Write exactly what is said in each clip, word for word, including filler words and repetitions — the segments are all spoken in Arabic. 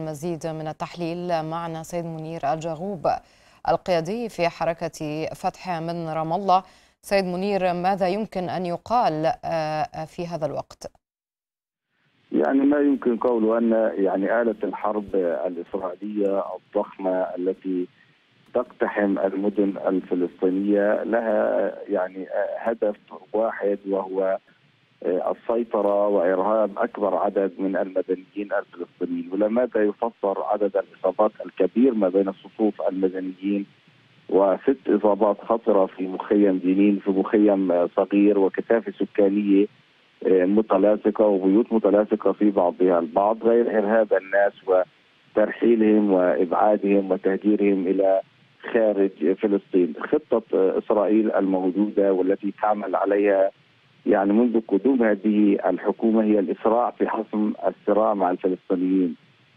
مزيد من التحليل معنا سيد منير الجغوب القيادي في حركة فتح من رام الله. سيد منير، ماذا يمكن أن يقال في هذا الوقت؟ يعني ما يمكن قوله أن يعني آلة الحرب الإسرائيلية الضخمة التي تقتحم المدن الفلسطينية لها يعني هدف واحد، وهو السيطرة وإرهاب أكبر عدد من المدنيين الفلسطينيين. ولماذا يفسر عدد الإصابات الكبير ما بين صفوف المدنيين وست إصابات خطرة في مخيم جنين، في مخيم صغير وكثافة سكانية متلاصقة وبيوت متلاصقة في بعضها البعض، غير إرهاب الناس وترحيلهم وإبعادهم وتهجيرهم إلى خارج فلسطين. خطة إسرائيل الموجودة والتي تعمل عليها يعني منذ قدوم هذه الحكومة هي الإسراع في حسم الصراع مع الفلسطينيين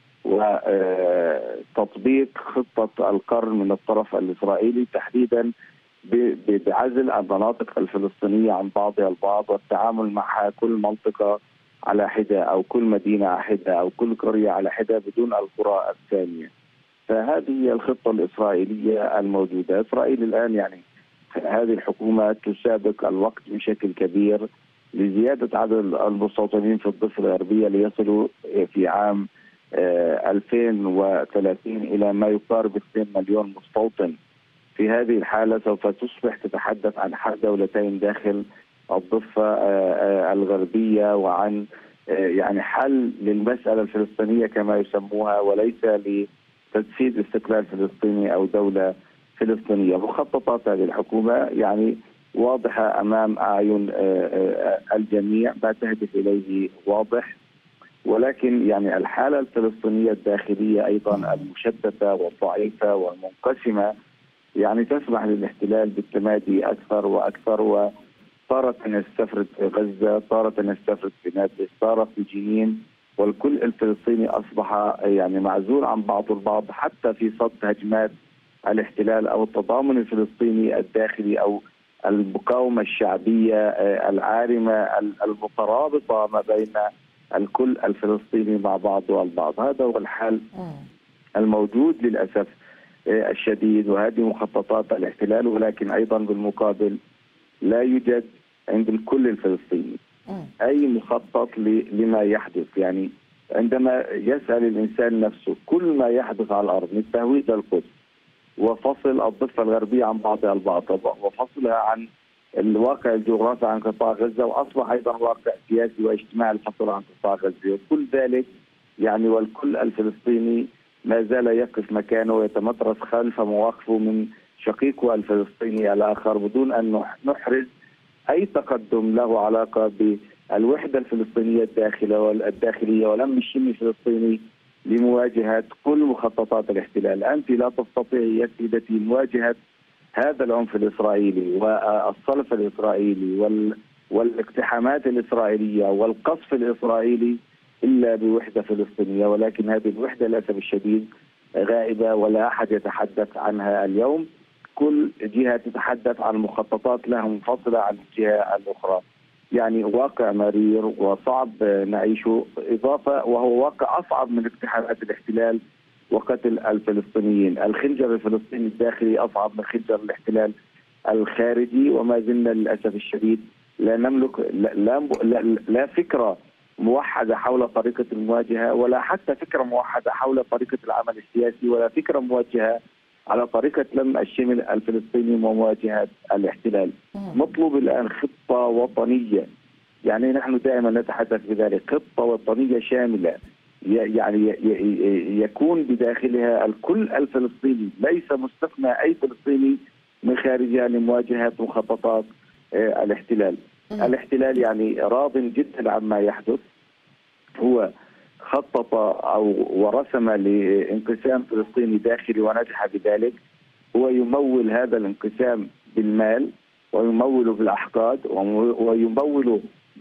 وتطبيق خطة القرن من الطرف الإسرائيلي، تحديدا بعزل المناطق الفلسطينية عن بعضها البعض والتعامل معها كل منطقة على حدة أو كل مدينة على حدة أو كل قرية على حدة بدون القرى الثانية. فهذه هي الخطة الإسرائيلية الموجودة. إسرائيل الآن يعني هذه الحكومة تسابق الوقت بشكل كبير لزيادة عدد المستوطنين في الضفة الغربية ليصلوا في عام ألفين وثلاثين إلى ما يقارب اثنين مليون مستوطن. في هذه الحالة سوف تصبح تتحدث عن حل دولتين داخل الضفة الغربية وعن يعني حل للمسألة الفلسطينية كما يسموها، وليس لتجسيد استقلال فلسطيني أو دولة فلسطينية. مخططات هذه الحكومة يعني واضحة أمام أعين الجميع، ما تهدف إليه واضح، ولكن يعني الحالة الفلسطينية الداخلية أيضا المشتتة والضعيفة والمنقسمة يعني تسمح للاحتلال بالتمادي أكثر وأكثر، وصارت أن يستفرد في غزة، صارت أن يستفرد في نابلس، صارت في جنين، والكل الفلسطيني أصبح يعني معزول عن بعض البعض حتى في صد هجمات الاحتلال أو التضامن الفلسطيني الداخلي أو المقاومة الشعبية العارمة المترابطة ما بين الكل الفلسطيني مع بعضه البعض. هذا هو الحال الموجود للأسف الشديد، وهذه مخططات الاحتلال، ولكن أيضا بالمقابل لا يوجد عند الكل الفلسطيني أي مخطط لما يحدث. يعني عندما يسأل الإنسان نفسه كل ما يحدث على الأرض من تهويد القدس وفصل الضفة الغربية عن بعضها البعض وفصلها عن الواقع الجغرافي عن قطاع غزة، وأصبح أيضا واقع سياسي واجتماعي الفصل عن قطاع غزة، وكل ذلك يعني والكل الفلسطيني ما زال يقف مكانه ويتمترس خلف مواقفه من شقيقه الفلسطيني الآخر بدون أن نحرز أي تقدم له علاقة بالوحدة الفلسطينية الداخلية ولم الشم الفلسطيني لمواجهة كل مخططات الاحتلال. أنت لا تستطيعي يا سيدتي مواجهة هذا العنف الإسرائيلي والصلف الإسرائيلي وال... والاقتحامات الإسرائيلية والقصف الإسرائيلي إلا بوحدة فلسطينية، ولكن هذه الوحدة للأسف الشديد غائبة ولا أحد يتحدث عنها اليوم. كل جهة تتحدث عن مخططات لها منفصلة عن الجهة الأخرى. يعني واقع مرير وصعب نعيشه، إضافة وهو واقع أصعب من اقتحامات الاحتلال وقتل الفلسطينيين. الخنجر الفلسطيني الداخلي أصعب من خنجر الاحتلال الخارجي، وما زلنا للأسف الشديد لا نملك لا, لا, لا, لا فكرة موحدة حول طريقة المواجهة، ولا حتى فكرة موحدة حول طريقة العمل السياسي، ولا فكرة موجهة على طريقة لم الشمل الفلسطيني ومواجهة الاحتلال. مطلوب الآن خطة وطنية، يعني نحن دائما نتحدث بذلك، خطة وطنية شاملة يعني يكون بداخلها الكل الفلسطيني، ليس مستثنى أي فلسطيني من خارجها لمواجهة مخططات الاحتلال. الاحتلال يعني راض جدا عما يحدث، هو خطط أو ورسم لانقسام فلسطيني داخلي ونجح بذلك. هو يمول هذا الانقسام بالمال ويمول بالأحقاد ويمول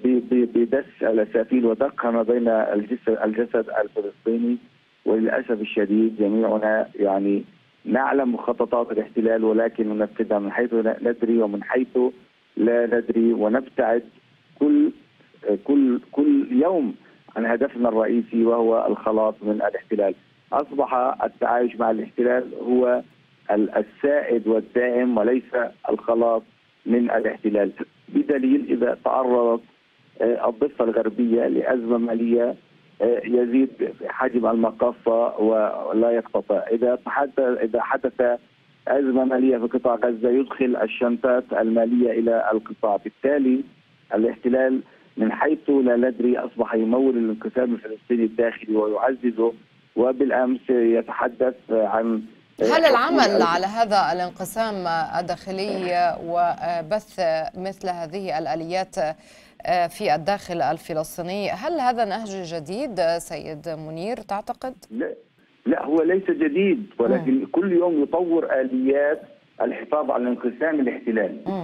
بدس الأسافل ودقها ما بين الجسد الفلسطيني. وللأسف الشديد جميعنا يعني نعلم مخططات الاحتلال، ولكن ننفذها من حيث ندري ومن حيث لا ندري، ونبتعد كل كل كل يوم عن هدفنا الرئيسي وهو الخلاص من الاحتلال. أصبح التعايش مع الاحتلال هو السائد والدائم وليس الخلاص من الاحتلال، بدليل إذا تعرضت الضفة الغربية لأزمة مالية يزيد حجم المقاصة ولا يقتطع، إذا إذا حدث أزمة مالية في قطاع غزة يدخل الشنطات المالية إلى القطاع، بالتالي الاحتلال من حيث لا ندري أصبح يمول الانقسام الفلسطيني الداخلي ويعززه، وبالأمس يتحدث عن هل العمل على هذا الانقسام الداخلي وبث مثل هذه الآليات في الداخل الفلسطيني، هل هذا نهج جديد سيد منير تعتقد؟ لا لا هو ليس جديد، ولكن م. كل يوم يطور آليات الحفاظ على الانقسام الاحتلالي. م.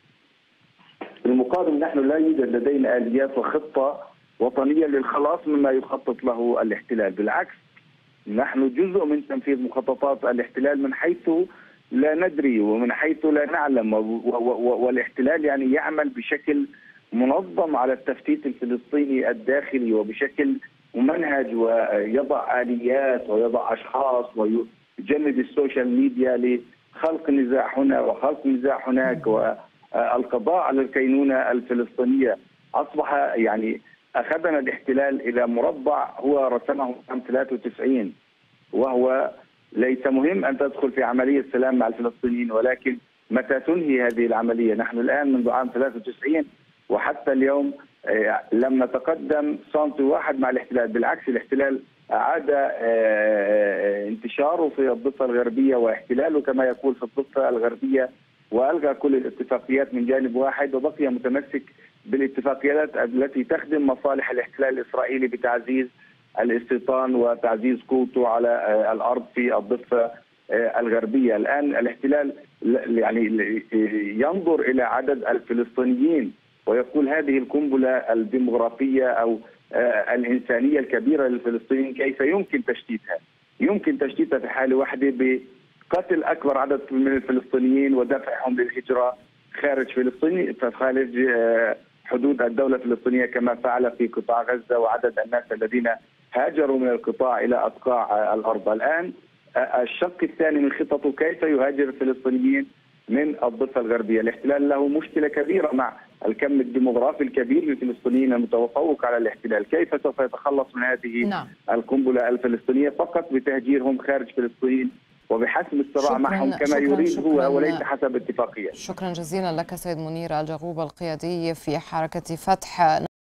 في المقابل نحن لا يوجد لدينا آليات وخطة وطنية للخلاص مما يخطط له الاحتلال، بالعكس نحن جزء من تنفيذ مخططات الاحتلال من حيث لا ندري ومن حيث لا نعلم، والاحتلال يعني يعمل بشكل منظم على التفتيت الفلسطيني الداخلي وبشكل ممنهج، ويضع آليات ويضع أشخاص ويجند السوشيال ميديا لخلق نزاع هنا وخلق نزاع هناك والقضاء على الكينونة الفلسطينية. أصبح يعني أخذنا الاحتلال إلى مربع هو رسمه عام ثلاثة وتسعين، وهو ليس مهم أن تدخل في عملية سلام مع الفلسطينيين، ولكن متى تنهي هذه العملية؟ نحن الآن منذ عام ثلاثة وتسعين وحتى اليوم لم نتقدم سنتي واحد مع الاحتلال، بالعكس الاحتلال أعاد انتشاره في الضفة الغربية واحتلاله كما يقول في الضفة الغربية، وألغى كل الاتفاقيات من جانب واحد وبقي متمسك بالاتفاقيات التي تخدم مصالح الاحتلال الإسرائيلي بتعزيز الاستيطان وتعزيز قوته على الأرض في الضفة الغربية. الآن الاحتلال يعني ينظر إلى عدد الفلسطينيين ويقول هذه القنبلة الديمغرافية أو الإنسانية الكبيرة للفلسطينيين كيف يمكن تشتيتها؟ يمكن تشتيتها في حالة واحدة بقتل أكبر عدد من الفلسطينيين ودفعهم للهجرة خارج فلسطين خارج حدود الدولة الفلسطينية كما فعل في قطاع غزة وعدد الناس الذين هاجروا من القطاع إلى أبقاع الأرض. الآن الشق الثاني من خطته كيف يهاجر الفلسطينيين من الضفة الغربية. الاحتلال له مشكلة كبيرة مع الكم الديموغرافي الكبير للفلسطينيين المتفوق على الاحتلال، كيف سوف يتخلص من هذه نعم. القنبلة الفلسطينية فقط بتهجيرهم خارج فلسطين وبحسم الصراع معهم كما شكراً يريد شكراً هو وليس حسب اتفاقية. شكرا جزيلا لك سيد منير الجغوب القيادي في حركة فتح.